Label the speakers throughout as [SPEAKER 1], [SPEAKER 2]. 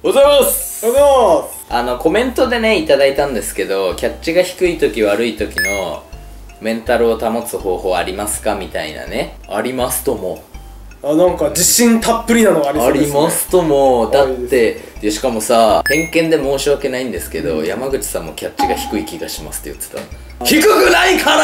[SPEAKER 1] おはようございます。
[SPEAKER 2] おはようございます。
[SPEAKER 1] コメントでねいただいたんですけど、キャッチが低い時悪い時のメンタルを保つ方法ありますかみたいなね。ありますとも。
[SPEAKER 2] なんか自信たっぷりなのがありそうですね。
[SPEAKER 1] ありますとも。だってでしかもさ、偏見で申し訳ないんですけど、山口さんもキャッチが低い気がしますって言ってた。低くないから。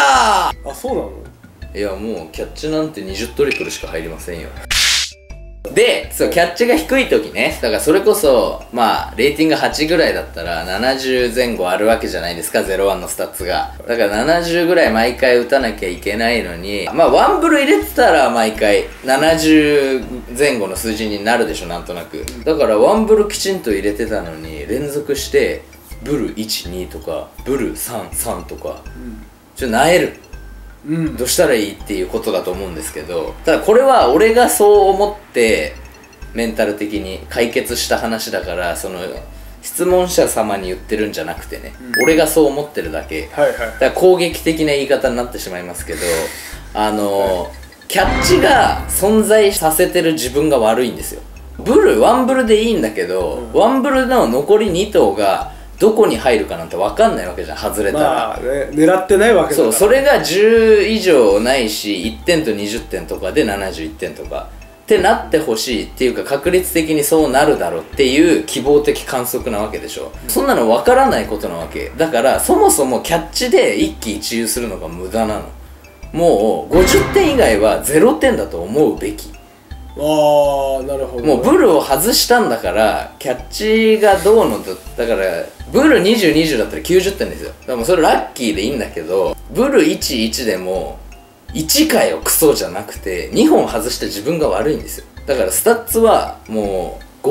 [SPEAKER 2] あ、そうなの？
[SPEAKER 1] いやもうキャッチなんて20トリプルしか入りませんよ。で、そう、キャッチが低い時ね。だからそれこそ、まあ、レーティング8ぐらいだったら、70前後あるわけじゃないですか、01のスタッツが。だから70ぐらい毎回打たなきゃいけないのに、まあ、ワンブル入れてたら毎回、70前後の数字になるでしょ、なんとなく。だからワンブルきちんと入れてたのに、連続して、ブル1、2とか、ブル3、3とか、萎える。どうしたらいいっていうことだと思うんですけど、ただこれは俺がそう思ってメンタル的に解決した話だから、その質問者様に言ってるんじゃなくてね、俺がそう思ってるだけ。だから攻撃的な言い方になってしまいますけど、キャッチが存在させてる自分が悪いんですよ。ワンブルでいいんだけど、ワンブルの残り2頭がどこに入るかなんて分かんないわけじゃん、外れたら。
[SPEAKER 2] まあね、狙ってないわけだから。
[SPEAKER 1] そう、それが10以上ないし、1点と20点とかで71点とかってなってほしいっていうか、確率的にそうなるだろうっていう希望的観測なわけでしょ。そんなの分からないことなわけだから、そもそもキャッチで一喜一憂するのが無駄なの。もう50点以外は0点だと思うべき。
[SPEAKER 2] なるほど。
[SPEAKER 1] もうブルを外したんだから、キャッチがどうのだから、ブル20、20だったら90点ですよ。だからもうそれラッキーでいいんだけど、ブル1、1でも1かよクソじゃなくて、2本外して自分が悪いんですよ。だからスタッツはもう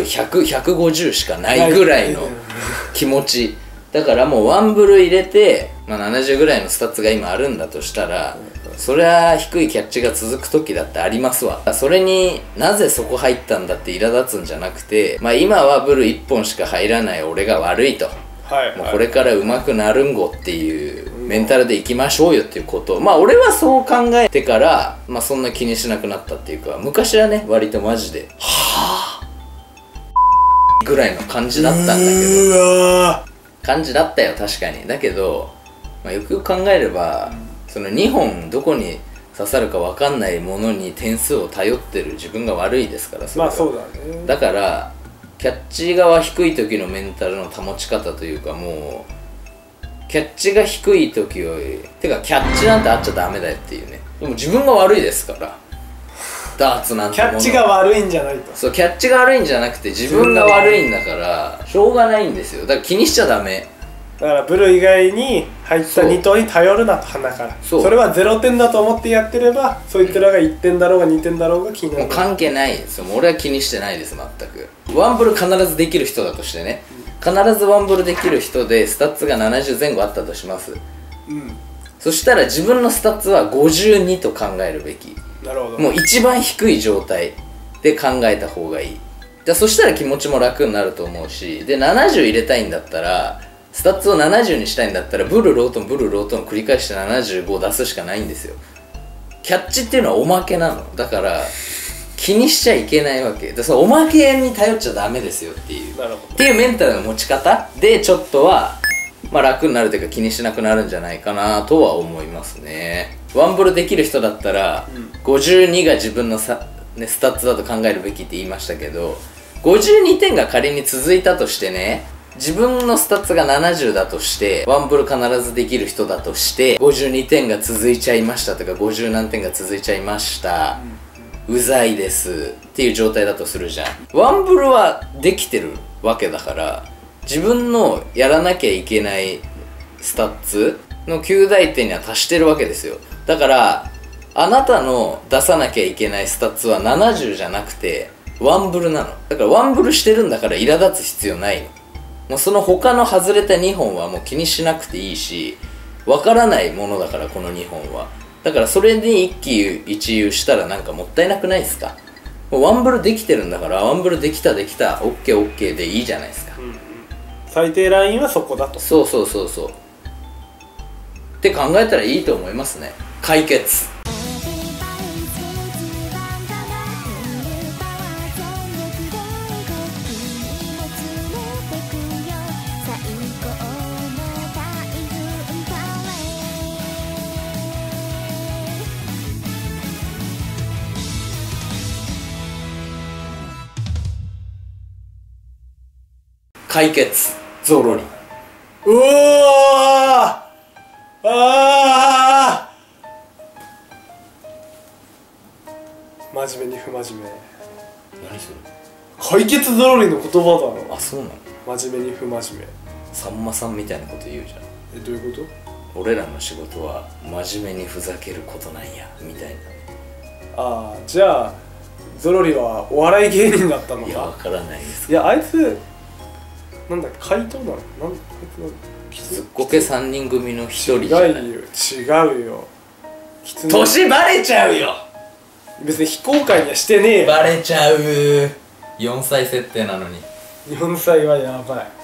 [SPEAKER 1] 50、100、150しかないぐらいの気持ち。だからもうワンブル入れて、まあ、70ぐらいのスタッツが今あるんだとしたら、そりゃ低いキャッチが続く時だってありますわ。それになぜそこ入ったんだって苛立つんじゃなくて、まあ今はブル1本しか入らない俺が悪いと、もうこれから上手くなるんごっていうメンタルでいきましょうよっていうことを、まあ俺はそう考えてから、まあそんな気にしなくなったっていうか、昔はね割とマジではぁぐらいの感じだったんだけど、感じだったよ確かに。だけど、まあ、よくよく考えれば、その2本どこに刺さるか分かんないものに点数を頼ってる自分が悪いですから。
[SPEAKER 2] まあそうだね。
[SPEAKER 1] だからキャッチ側低い時のメンタルの保ち方というか、もうキャッチが低い時をてかキャッチなんてあっちゃダメだよっていうね。でも自分が悪いですから、ダーツなんてもの。
[SPEAKER 2] キャッチが悪いんじゃないと。
[SPEAKER 1] そう、キャッチが悪いんじゃなくて自分が悪いんだから、しょうがないんですよ。だから気にしちゃダメ。
[SPEAKER 2] だからブル以外に入った2頭に頼るなと、鼻から。それは0点だと思ってやってれば、そいつらが1点だろうが2点だろうが気になる。
[SPEAKER 1] もう関係ないですよ。もう俺は気にしてないです、全く。ワンブル必ずできる人だとしてね、必ずワンブルできる人でスタッツが70前後あったとします。そしたら自分のスタッツは52と考えるべき。
[SPEAKER 2] なるほど。
[SPEAKER 1] もう一番低い状態で考えた方がいい。そしたら気持ちも楽になると思うし、で70入れたいんだったら、スタッツを70にしたいんだったら、ブルロートンブルロートン繰り返して75出すしかないんですよ。キャッチっていうのはおまけなの。だから気にしちゃいけないわけで、そのおまけに頼っちゃダメですよっていう。っていうメンタルの持ち方でちょっとは、まあ、楽になるというか気にしなくなるんじゃないかなとは思いますね。ワンブルできる人だったら、52が自分のスタッツだと考えるべきって言いましたけど、52点が仮に続いたとしてね、自分のスタッツが70だとして、ワンブル必ずできる人だとして、52点が続いちゃいましたとか、50何点が続いちゃいました、うざいですっていう状態だとするじゃん。ワンブルはできてるわけだから、自分のやらなきゃいけないスタッツの9大点には達してるわけですよ。だからあなたの出さなきゃいけないスタッツは70じゃなくてワンブルなの。だからワンブルしてるんだから苛立つ必要ないの。もうその他の外れた2本はもう気にしなくていいし、わからないものだからこの2本は。だからそれに一喜一憂したらなんかもったいなくないですか。もうワンブルできてるんだから、ワンブルできたオッケーオッケーでいいじゃないですか。
[SPEAKER 2] 最低ラインはそこだと。
[SPEAKER 1] そうって考えたらいいと思いますね。解決。 解決ゾロリ。
[SPEAKER 2] うわーあー真面目に不真面目。
[SPEAKER 1] 何それ。
[SPEAKER 2] 解決ゾロリの言葉だろ。
[SPEAKER 1] あ、そうなの。真
[SPEAKER 2] 面目に不真面
[SPEAKER 1] さんまさんみたいなこと言うじゃん。
[SPEAKER 2] 目。どういうこ
[SPEAKER 1] 俺らの仕事は真面目にふざけることなんやみたい
[SPEAKER 2] と？ああ、じゃあゾロリはお笑い芸人だったの
[SPEAKER 1] な。いや、わ
[SPEAKER 2] か。
[SPEAKER 1] からないです。
[SPEAKER 2] いや、あいつなんだっけ、怪盗なの？なんだあいつ
[SPEAKER 1] ずっこけ3人組の一人じゃない。
[SPEAKER 2] 違うよ。
[SPEAKER 1] 年バレちゃうよ。
[SPEAKER 2] 別に非公開にはしてねえよ。
[SPEAKER 1] バレちゃう。4歳設定なのに。
[SPEAKER 2] 4歳はやばい。